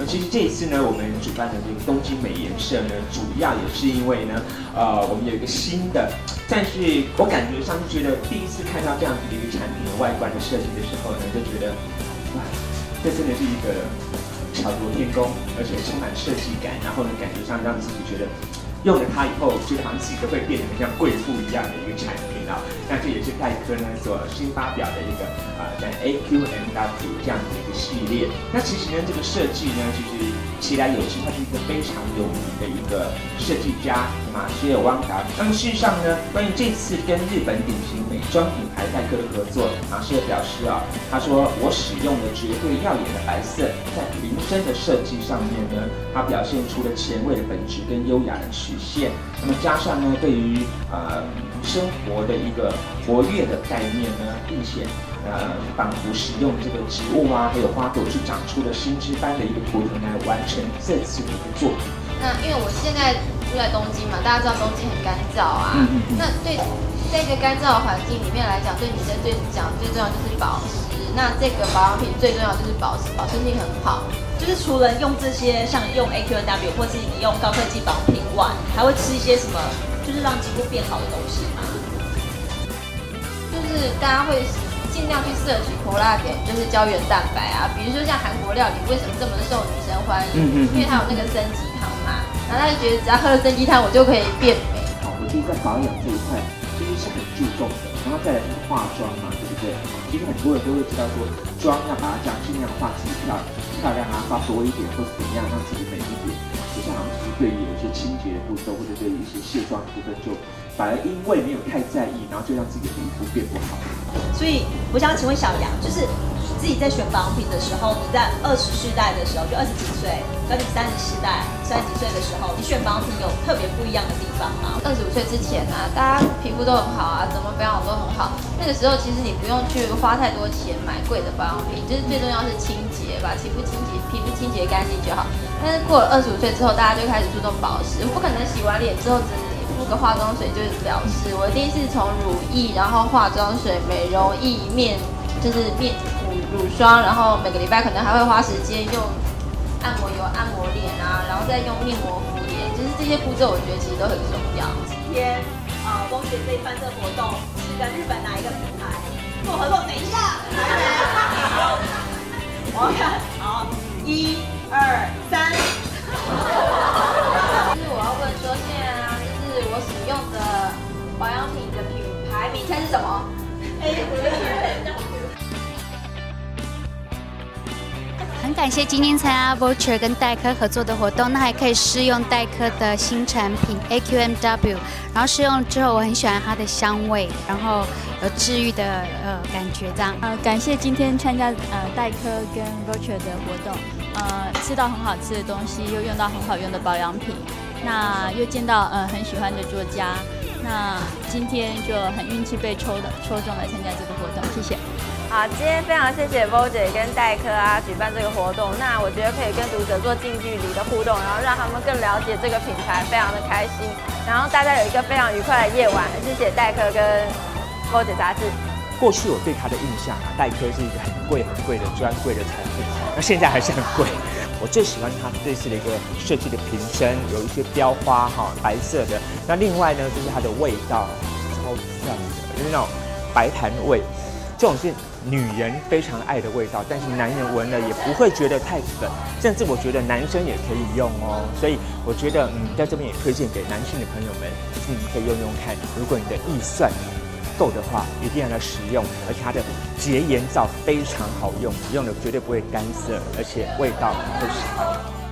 其实这一次呢，我们主办的这个东京美颜社呢，主要也是因为呢，我们有一个新的，但是我感觉上就觉得第一次看到这样子的一个产品的外观的设计的时候呢，就觉得，哇，这真的是一个巧夺天工，而且充满设计感，然后呢，感觉上让自己觉得。用了它以后，觉得好像自己都会变得很像贵妇一样的一个产品啊。那这也是戴科呢所新发表的一个在 AQMW 这样子的一个系列。那其实呢，这个设计呢，其实其来有之，他是一个非常有名的一个设计家马歇尔汪达。那么事实上呢，关于这次跟日本顶型美妆品牌戴科的合作，马歇尔表示啊，他说我使用了绝对耀眼的白色，在瓶身的设计上面呢，它表现出了前卫的本质跟优雅的曲线。那么加上呢，对于生活的一个活跃的概念呢，并且仿佛使用这个植物啊，还有花朵去长出了新枝般的一个图腾来完成这次的一个作品。 那因为我现在住在东京嘛，大家知道东京很干燥啊。那对在一个干燥的环境里面来讲，对女生最重要就是保湿。那这个保养品最重要就是保湿，保湿力很好。 就是除了用这些像用 AQW 或是你用高科技保养品外，还会吃一些什么，就是让肌肤变好的东西吗？ 就是大家会尽量去摄取collagen，就是胶原蛋白啊。比如说像韩国料理为什么这么受女生欢迎？因为它有那个参鸡汤嘛，然后她就觉得只要喝了参鸡汤，我就可以变美。 好，我觉得在保养这一块其实是很注重的，然后再来就是化妆嘛，对不对？其实很多人都会知道说，妆要把它这样尽量画自己漂亮啊，画多一点或是怎么样让自己美一点。可是好像其实对于有一些清洁的步骤或者对于一些卸妆的部分，就反而因为没有太在意，然后就让自己的皮肤变不好。 所以我想请问小杨，就是自己在选保养品的时候，你在20世代的时候，就20几岁，跟你30世代、30几岁的时候，你选保养品有特别不一样的地方吗 ？25岁之前啊，大家皮肤都很好啊，怎么保养都很好。那个时候其实你不用去花太多钱买贵的保养品，就是最重要是清洁，把皮肤清洁干净就好。但是过了25岁之后，大家就开始注重保湿，不可能洗完脸之后只敷个化妆水就了事。我一定是从乳液，然后化妆水、美容液、就是乳霜，然后每个礼拜可能还会花时间用按摩油按摩脸啊，然后再用面膜敷脸，就是这些步骤我觉得其实都很重要。 今天翁姐这一番这活动是跟日本哪一个品牌做合作？等一下，我要看，好，1、2、3。 就是我要问说，现在啊，就是我使用的保养品的品牌名称是什么？ 很感谢今天参加 Vulture 跟黛珂合作的活动，那还可以试用黛珂的新产品 AQMW， 然后试用之后我很喜欢它的香味，然后有治愈的感觉这样。 感谢今天参加黛珂跟 Vulture 的活动，吃到很好吃的东西，又用到很好用的保养品，那又见到很喜欢的作家，那今天就很运气被抽中来参加这个活动，谢谢。 好，今天非常谢谢 Vo 姐跟黛珂啊举办这个活动，那我觉得可以跟读者做近距离的互动，然后让他们更了解这个品牌，非常的开心，然后大家有一个非常愉快的夜晚。谢谢黛珂跟 Vo 姐杂志。 过去我对它的印象啊，黛珂是一个很贵的专柜的产品，那现在还是很贵。我最喜欢它这次的一个设计的瓶身，有一些雕花哈，白色的。那另外呢，就是它的味道超赞的，就是那种白檀味，这种是女人非常爱的味道，但是男人闻了也不会觉得太粉，甚至我觉得男生也可以用哦。所以我觉得在这边也推荐给男性的朋友们，你们可以用用看。如果你的预算够的话，一定要来使用，而且它的洁颜皂非常好用，用的绝对不会干涩，而且味道会喜欢。